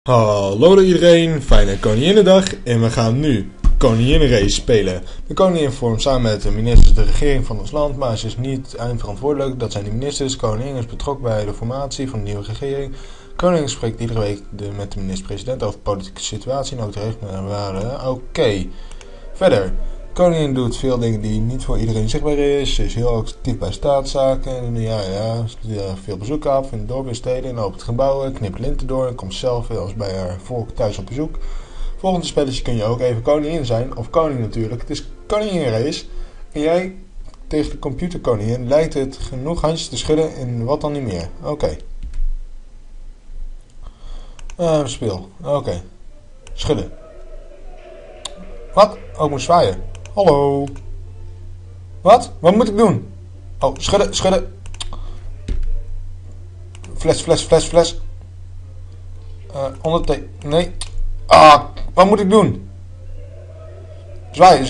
Hallo iedereen, fijne Koninginnedag en we gaan nu Koninginnenrace spelen. De koningin vormt samen met de ministers de regering van ons land, maar ze is niet eindverantwoordelijk. Dat zijn de ministers. Koningin is betrokken bij de formatie van de nieuwe regering. Koningin spreekt iedere week met de minister-president over de politieke situatie en ook de regels waarden. Oké. Verder. Koningin doet veel dingen die niet voor iedereen zichtbaar is. Ze is heel actief bij staatszaken. En veel bezoek af in dorpen en steden en opent gebouwen. Knipt linten door en komt zelf wel eens bij haar volk thuis op bezoek. Volgende spelletje kun je ook even koningin zijn. Of koning natuurlijk. Het is Koninginrace. En jij tegen de computerkoningin lijkt het genoeg handjes te schudden en wat dan niet meer. Oké. Speel. Oké. Schudden. Wat? Oh, ik moet zwaaien. Hallo. Wat? Wat moet ik doen? Oh, schudden, schudden. Fles. Nee. Ah, wat moet ik doen? Zwaaien.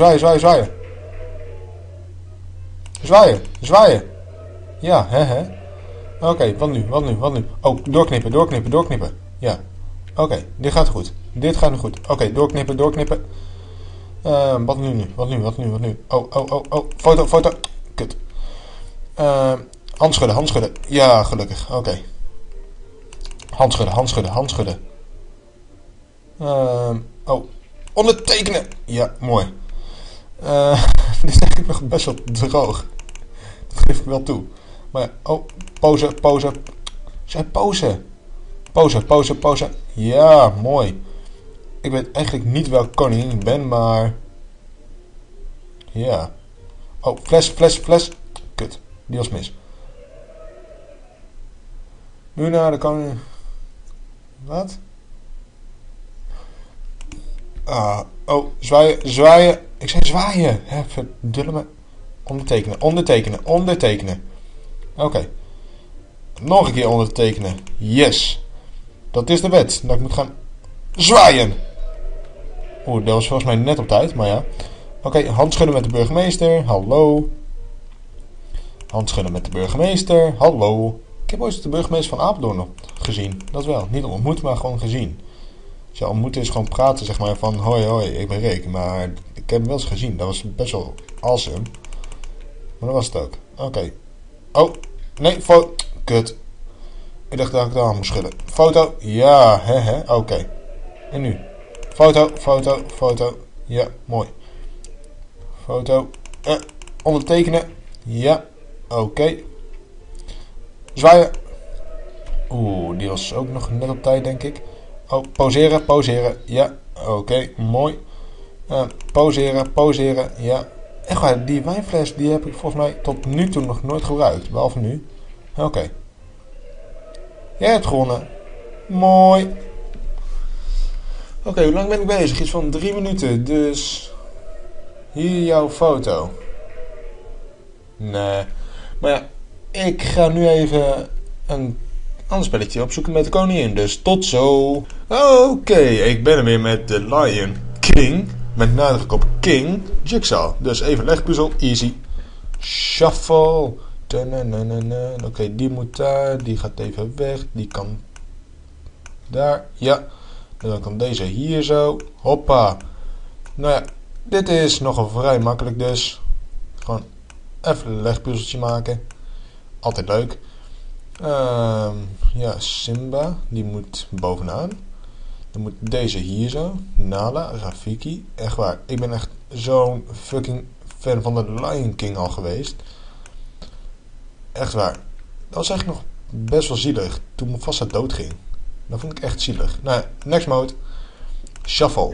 Zwaaien. Ja, hè. Oké, wat nu? Oh, doorknippen. Ja. Oké, dit gaat goed. Oké, doorknippen. Wat nu? Oh. Foto. Kut. Handschudden. Ja, gelukkig. Oké. Handschudden. Oh. Ondertekenen. Ja, mooi. Dit is eigenlijk nog best wel droog. Dat geef ik wel toe. Maar oh, pose. Zij pose. Pose. Ja, mooi. Ik weet eigenlijk niet welke koningin ik ben, maar... Ja. Oh, fles. Kut, die was mis. Nu naar de koning... Wat? Oh, zwaaien. Ik zei zwaaien. Hè, verdulle me. Ondertekenen. Oké. Nog een keer ondertekenen. Yes. Dat is de wet. Dat ik moet gaan zwaaien. Oeh, dat was volgens mij net op tijd, maar ja. Oké, handschudden met de burgemeester. Hallo. Hallo. Ik heb ooit de burgemeester van Apeldoorn nog gezien. Dat wel. Niet ontmoet, maar gewoon gezien. Zo, ontmoeten is gewoon praten, zeg maar, van hoi, ik ben Rick. Maar ik heb hem wel eens gezien. Dat was best wel awesome. Maar dat was het ook. Oké. Oh, nee, kut. Ik dacht dat ik het aan moest schudden. Foto. Ja, hè. Oké. En nu? Foto. Ja, mooi. Foto. Ondertekenen. Ja. Oké. Zwaaien. Oeh, die was ook nog net op tijd, denk ik. Oh, poseren. Ja. Oké, mooi. Poseren. Ja. Echt waar, die wijnfles die heb ik volgens mij tot nu toe nog nooit gebruikt. Behalve nu. Oké. Jij hebt gewonnen. Mooi. Oké, hoe lang ben ik bezig? Iets van 3 minuten. Dus hier jouw foto. Nee. Maar ja, ik ga nu even een ander spelletje opzoeken met de koningin. Dus tot zo. Oké, ik ben er weer met de Lion King. Met nadruk op King. Jigsaw. Dus even legpuzzel. Easy. Shuffle. Oké, die moet daar. Die gaat even weg. Die kan daar. Ja. En dan kan deze hier zo. Hoppa. Nou ja, dit is nogal vrij makkelijk dus. Gewoon even een legpuzzeltje maken. Altijd leuk. Ja, Simba. Die moet bovenaan. Dan moet deze hier zo. Nala, Rafiki. Echt waar. Ik ben echt zo'n fucking fan van de Lion King al geweest. Echt waar. Dat was eigenlijk nog best wel zielig. Toen Mufasa dood ging. Dat vond ik echt zielig. Nou ja, next mode. Shuffle.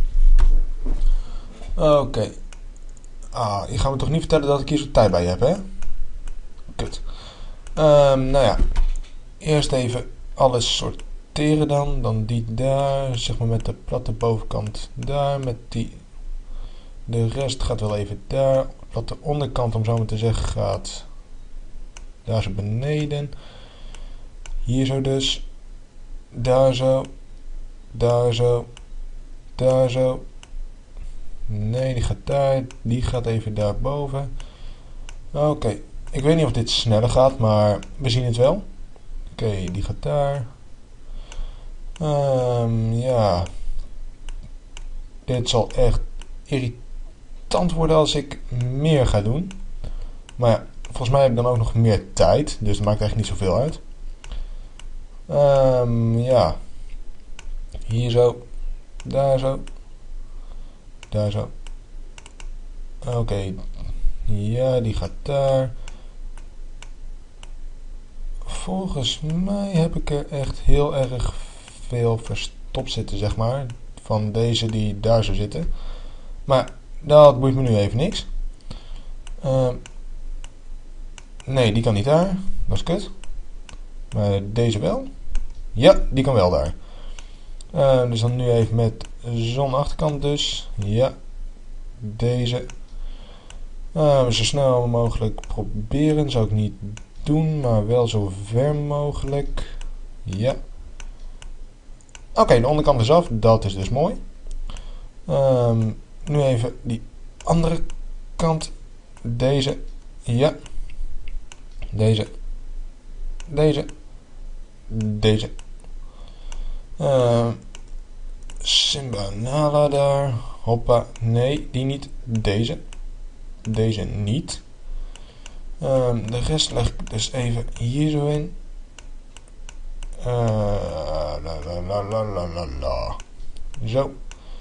Oké. Je gaat me toch niet vertellen dat ik hier zo'n tijd bij heb, hè? Kut. Nou ja. Eerst even alles sorteren dan. Dan die daar. Zeg maar met de platte bovenkant daar. Met die. De rest gaat wel even daar. Platte onderkant, om zo maar te zeggen, gaat daar zo beneden. Hier zo dus. Daar zo. Nee, die gaat daar. Die gaat even daarboven. Oké. Ik weet niet of dit sneller gaat, maar we zien het wel. Oké, die gaat daar. Ja. Dit zal echt irritant worden als ik meer ga doen. Maar ja, volgens mij heb ik dan ook nog meer tijd. Dus dat maakt eigenlijk niet zoveel uit. Ja. Hier zo. Daar zo. Daar zo. Oké. Ja, die gaat daar. Volgens mij heb ik er echt heel erg veel verstopt zitten, zeg maar. Van deze die daar zo zitten. Maar dat boeit me nu even niks. Nee, die kan niet daar. Dat is kut. Maar deze wel. Ja, die kan wel daar. Dus dan nu even met zo'n achterkant dus. Ja. Deze. Zo snel mogelijk proberen. Zou ik niet doen, maar wel zo ver mogelijk. Ja. Oké, de onderkant is af. Dat is dus mooi. Nu even die andere kant. Deze. Ja. Deze. Deze. Deze. Simba Nala daar. Hoppa. Nee, die niet. Deze. Deze niet. De rest leg ik dus even hier zo in. Zo.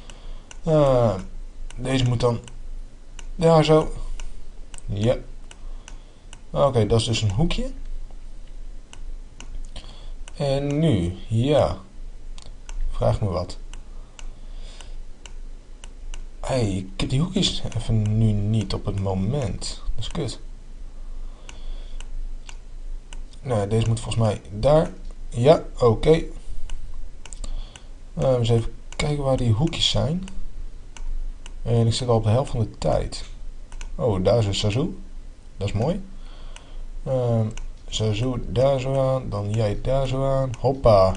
Deze moet dan daar zo. Ja. Oké, dat is dus een hoekje. En nu, ja. Vraag me wat. Hey, ik heb die hoekjes even nu niet op het moment. Dat is kut. Nou, deze moet volgens mij daar. Ja, oké. Eens even kijken waar die hoekjes zijn. En ik zit al op de helft van de tijd. Oh, daar is een Sazu. Dat is mooi. Sazu daar zo aan. Dan jij daar zo aan. Hoppa.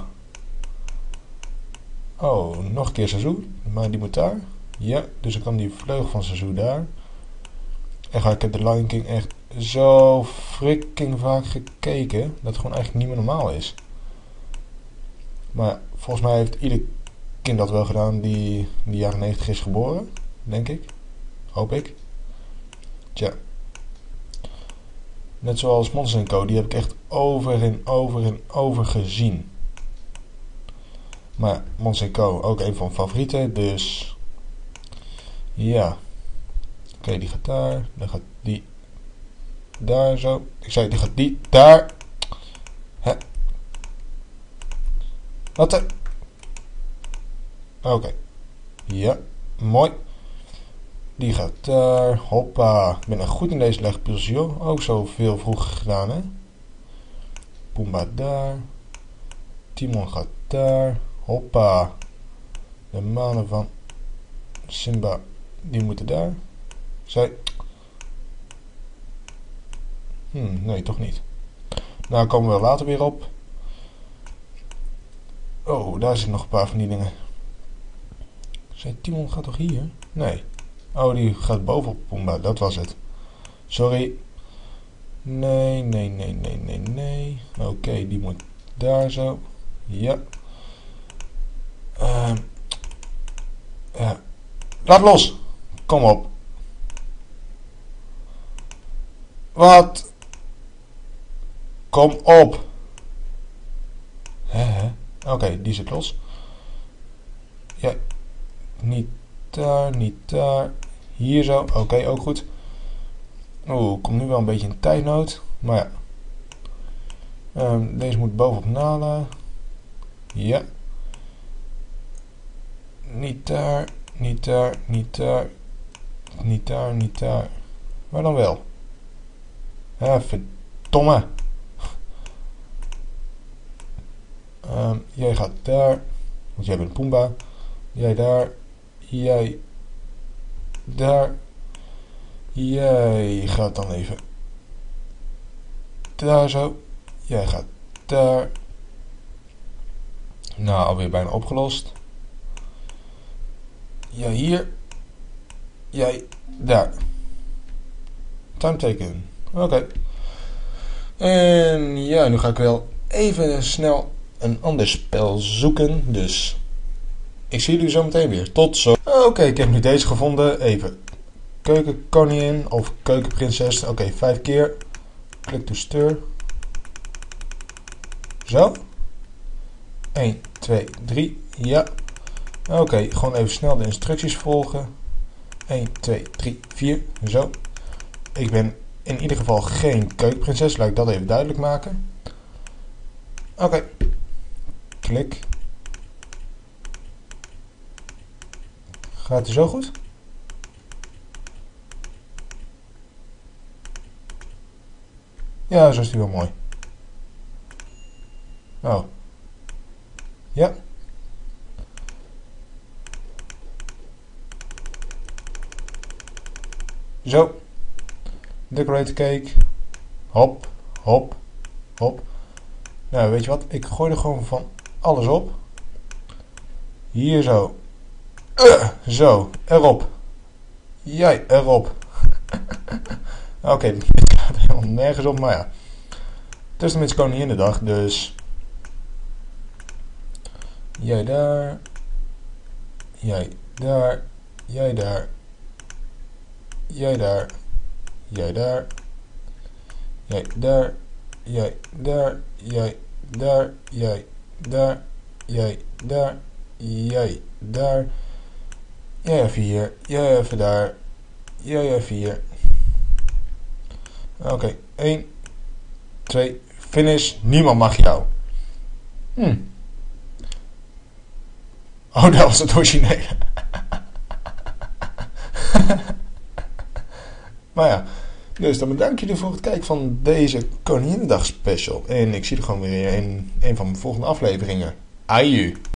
Oh, nog een keer Sazu. Maar die moet daar. Ja, dus ik kan die vleugel van Sazu daar. Echt, ik heb de Lion King echt zo freaking vaak gekeken. Dat het gewoon eigenlijk niet meer normaal is. Maar volgens mij heeft ieder kind dat wel gedaan die in de jaren 90 is geboren. Denk ik. Hoop ik. Tja. Net zoals Monster & Co. Die heb ik echt over en over en over gezien. Maar Monster & Co. ook een van mijn favorieten. Dus. Ja. Oké, die gaat daar. Dan gaat die daar zo. Ik zei, die gaat die daar. Hè? Wat er? Oké. Ja. Mooi. Die gaat daar. Hoppa. Ik ben echt goed in deze legpuzzels, joh. Ook zo veel vroeger gedaan, hè. Pumbaa daar. Timon gaat daar. Hoppa. De manen van Simba. Die moeten daar. Zij. Nee, toch niet. Nou, komen we later weer op. Oh, daar zitten nog een paar van die dingen. Zij, Timon gaat toch hier? Nee. Oh, die gaat bovenop Pumbaa. Dat was het. Sorry. Nee, nee, nee, nee, nee, nee. Oké, die moet daar zo. Ja. Ja. Laat los. Kom op. Wat? Kom op. Hè? Oké, die zit los. Ja. Niet daar, niet daar. Hier zo. Oké, ook goed. Oeh, komt nu wel een beetje in tijdnood. Maar ja. Deze moet bovenop Nala. Ja. Niet daar, niet daar, niet daar. Niet daar, niet daar. Maar dan wel. Ja, verdomme. Jij gaat daar. Want jij bent Pumbaa. Jij daar. Jij daar. Jij gaat dan even daar zo. Jij gaat daar. Nou, alweer bijna opgelost. Jij hier. Jij daar. Time taken. Oké. En ja, nu ga ik wel even snel een ander spel zoeken. Dus ik zie jullie zo meteen weer. Tot zo. Oké, ik heb nu deze gevonden. Even. Keukenkoningin of keukenprinses. Oké, 5 keer. Klik to stir. Zo. 1, 2, 3. Ja. Oké, gewoon even snel de instructies volgen. 1, 2, 3, 4. Zo. Ik ben in ieder geval geen keukenprinses. Laat ik dat even duidelijk maken. Oké. Klik. Gaat het zo goed? Ja, zo is die wel mooi. Oh. Ja. Zo. Decorate cake. Hop, hop, hop. Nou, weet je wat? Ik gooi er gewoon van alles op. Hier zo. Zo, erop. Jij, erop. Oké, dit gaat helemaal nergens op, maar ja. Het is tenminste Koninginnedag, dus... Jij daar. Jij daar. Jij daar. Jij daar. Jij daar. Jij daar. Jij daar. Jij daar. Jij daar. Jij daar. Jij daar. Jij even hier. Jij even daar. Jij even hier. Oké, 1, 2, finish. Niemand mag jou. Oh, dat was het originele. Maar ja, dus dan bedank jullie voor het kijken van deze Koninginnedag special. En ik zie er gewoon weer in een van mijn volgende afleveringen. Aju.